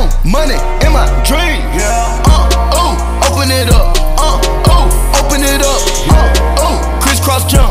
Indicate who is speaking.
Speaker 1: Young money in my dream. Ooh, open it up. Ooh, open it up. Ooh, crisscross jump.